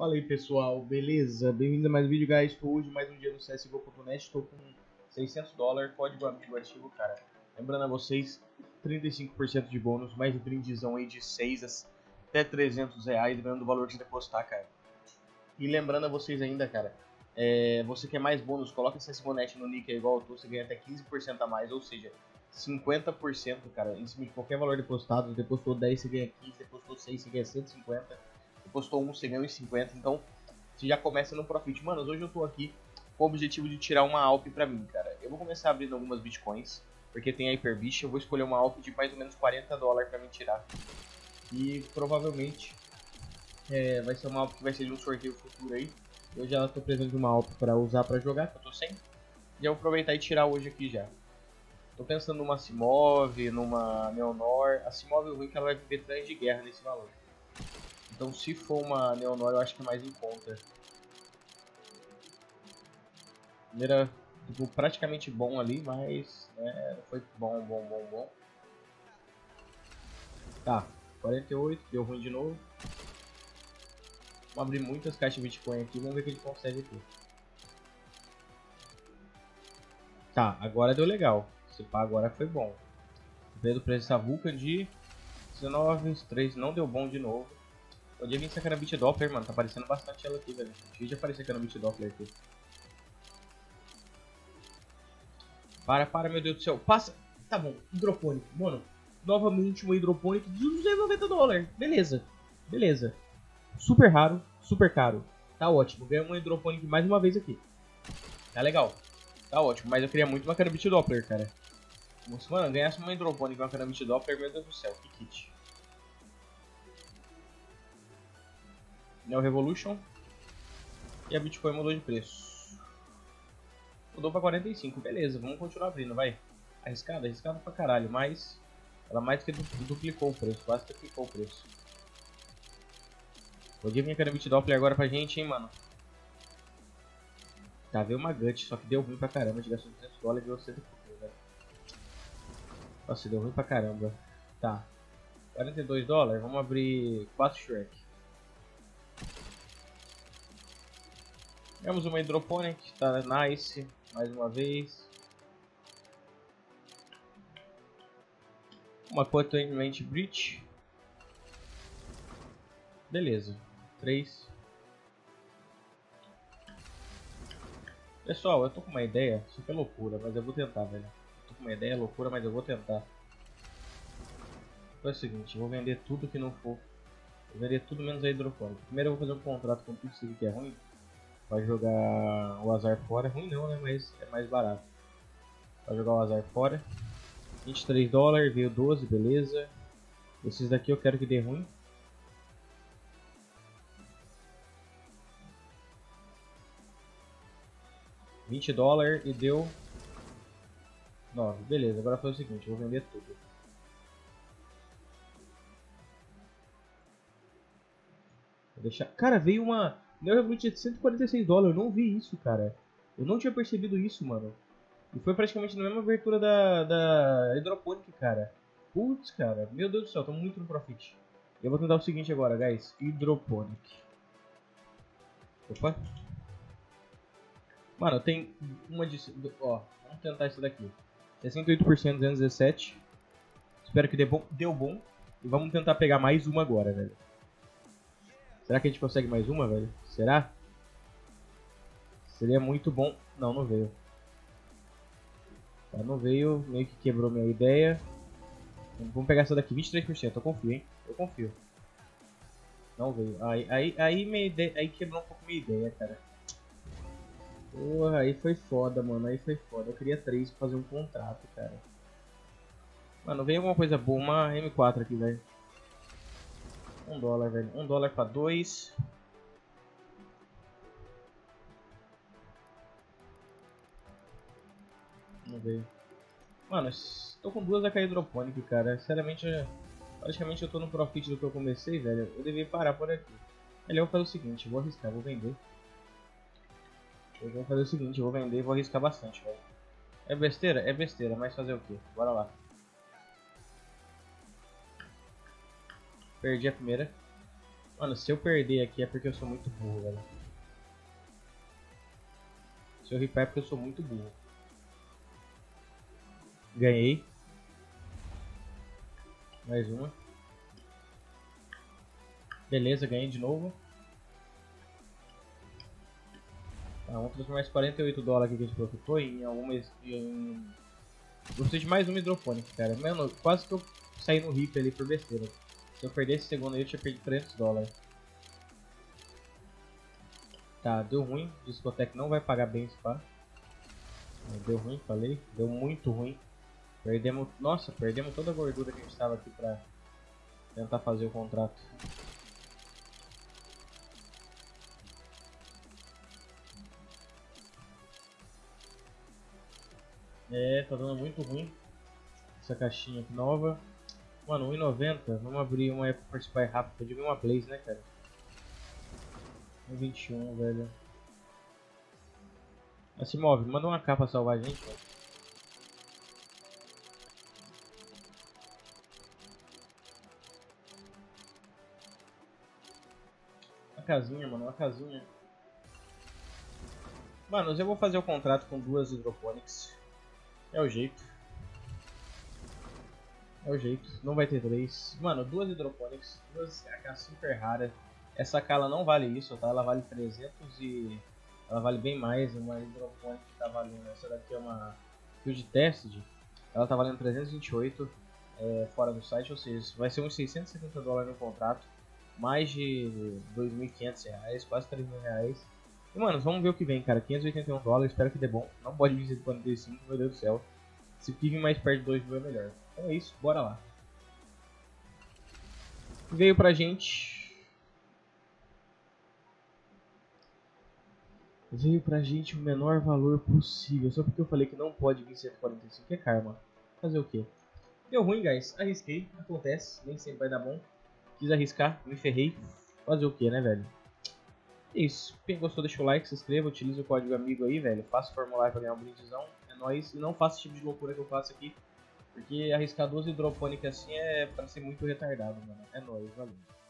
Fala aí pessoal, beleza? Bem-vindo a mais um vídeo, guys. Estou hoje mais um dia no CSGO.net. Estou com $600, código amigo ativo, cara. Lembrando a vocês, 35% de bônus, mais um brindezão aí de 6 até R$300, dependendo do valor que você depositar, cara. E lembrando a vocês ainda, cara, você quer mais bônus, coloca CSGO.net no nick aí, igual eu tô, você ganha até 15% a mais, ou seja, 50%, cara, em cima de qualquer valor depositado. Você depositou 10, você ganha 15, depositou 6, você ganha 150. Postou 1, você ganha 1,50, então você já começa no profit. Mano, hoje eu tô aqui com o objetivo de tirar uma AWP pra mim, cara. Eu vou começar abrindo algumas bitcoins, porque tem a Hyperbeast. Eu vou escolher uma AWP de mais ou menos $40 pra mim tirar. E provavelmente vai ser uma AWP que vai ser de um sorteio futuro aí. Eu já tô precisando de uma AWP pra usar pra jogar, que eu tô sem. Já vou aproveitar e tirar hoje aqui já. Tô pensando numa Simov, numa Neonor. A Simov é ruim que ela vai viver tanque de guerra nesse valor. Então se for uma Neonor eu acho que é mais em conta. Primeira, tipo, praticamente bom ali, mas não foi bom. Tá, 48, deu ruim de novo. Vamos abrir muitas caixas de Bitcoin aqui, vamos ver o que a gente consegue aqui. Tá, agora deu legal. Se pá, agora foi bom. Veio do preço dessa Vulcan de 19, 3 não deu bom de novo. Podia vir essa Carambit Doppler, mano, tá aparecendo bastante ela aqui, velho. Deixa eu aparecer a Carambit Doppler aqui. Para, meu Deus do céu. Passa. Tá bom, hidropônico. Mano, novamente um hidropônico de $290. Beleza. Super raro, super caro. Tá ótimo. Ganhamos um hidropônico mais uma vez aqui. Tá legal. Tá ótimo. Mas eu queria muito uma Carambit Doppler, cara. Mano, ganhasse uma hidropônica e uma Carambit Doppler, meu Deus do céu. Que kit. Neo Revolution. E a Bitcoin mudou de preço. Mudou pra 45, beleza, vamos continuar abrindo, vai. Arriscado pra caralho, mas ela mais que duplicou o preço, quase triplicou o preço. Podia vir a Carambit Doppler agora pra gente, hein, mano. Tá, veio uma Gut, só que deu ruim pra caramba, a gente gastou $200 e deu 100 e pouco, velho. Nossa, deu ruim pra caramba. Tá, $42, vamos abrir 4 Shrek. Temos uma Hydroponic, tá nice, mais uma vez. Uma Containment Breach. Beleza, 3. Pessoal, eu tô com uma ideia, isso aqui é loucura, mas eu vou tentar, velho. Tô com uma ideia loucura, mas eu vou tentar. É o seguinte, eu vou vender tudo que não for. Vou vender tudo menos a hidropônica. Primeiro eu vou fazer um contrato com tudo isso aqui que é ruim. Vai jogar o azar fora. Ruim não, né? Mas é mais barato. Vai jogar o azar fora. $23, veio 12, beleza. Esses daqui eu quero que dê ruim. $20 e deu 9, beleza. Agora foi o seguinte, eu vou vender tudo. Vou deixar... Cara, veio uma Neo Revolution de $146, eu não vi isso, cara. Eu não tinha percebido isso, mano. E foi praticamente na mesma abertura da Hydroponic, cara. Putz, cara, meu Deus do céu, tô muito no profit. Eu vou tentar o seguinte agora, guys. Hydroponic. Opa. Mano, tem uma de... Ó, vamos tentar isso daqui. 68%, 217. Espero que deu bom. E vamos tentar pegar mais uma agora, velho. Será que a gente consegue mais uma, velho? Será? Seria muito bom. Não, não veio. Tá, não veio. Meio que quebrou minha ideia. Vamos pegar essa daqui, 23%. Eu confio, hein? Eu confio. Não veio. Aí quebrou um pouco minha ideia, cara. Porra, aí foi foda, mano. Aí foi foda. Eu queria 3 pra fazer um contrato, cara. Mano, veio alguma coisa boa. Uma M4 aqui, velho. $1, velho. $1 pra 2. Não veio. Mano, tô com 2 AK hidropônicas, cara. Sinceramente, praticamente eu tô no profit do que eu comecei, velho. Eu devia parar por aqui. Melhor eu vou fazer o seguinte, eu vou arriscar, vou vender. Eu vou fazer o seguinte, eu vou vender e vou arriscar bastante, velho. É besteira? É besteira, mas fazer o que? Bora lá. Perdi a primeira. Mano, se eu perder aqui é porque eu sou muito burro, velho. Se eu ripar é porque eu sou muito burro. Ganhei. Mais uma. Beleza, ganhei de novo. Tá, vamos transformar esses 48 dólares aqui que a gente profitou em algumas... Eu preciso de mais uma hidropônica, cara. Mano, quase que eu saí no RIP ali por besteira. Se eu perdesse esse segundo aí, eu tinha perdido 300 dólares. Tá, deu ruim. Discotec não vai pagar bem esse pá. Deu ruim, falei. Deu muito ruim. Perdemos... Nossa, perdemos toda a gordura que a gente estava aqui pra tentar fazer o contrato. É, tá dando muito ruim. Essa caixinha aqui nova. Mano, 1,90. Vamos abrir uma Apple Participar rápido. Eu digo uma Blaze, né, cara? 1,21, velho. Se move, manda uma capa salvar a gente, velho. Uma casinha, mano, uma casinha. Mano, eu vou fazer o contrato com 2 hidroponics. É o jeito. É o jeito. Não vai ter 3. Mano, 2 hidroponics. 2 AK super raras. Essa AK ela não vale isso, tá? Ela vale 300 e... Ela vale bem mais. Uma hidroponic que tá valendo... Essa daqui é uma Field Tested. Ela tá valendo 328 fora do site. Ou seja, vai ser uns 670 dólares no contrato. Mais de 2.500 reais. Quase 3.000 reais. E, mano, vamos ver o que vem, cara. 581 dólares. Espero que dê bom. Não pode vir 145, meu Deus do céu. Se vir mais perto de 2 mil é melhor. Então é isso, bora lá. Veio pra gente. Veio pra gente o menor valor possível. Só porque eu falei que não pode vir 145. É karma. Fazer o quê? Deu ruim, guys. Arrisquei. Acontece. Nem sempre vai dar bom. Quis arriscar. Me ferrei. Fazer o quê, né, velho? É isso. Quem gostou, deixa o like, se inscreva. Utilize o código amigo aí, velho. Faça o formulário pra ganhar um brindezão. É nóis. E não faça esse tipo de loucura que eu faço aqui. Porque arriscar 12 hidropônicas assim é pra ser muito retardado, mano. É nóis, valeu.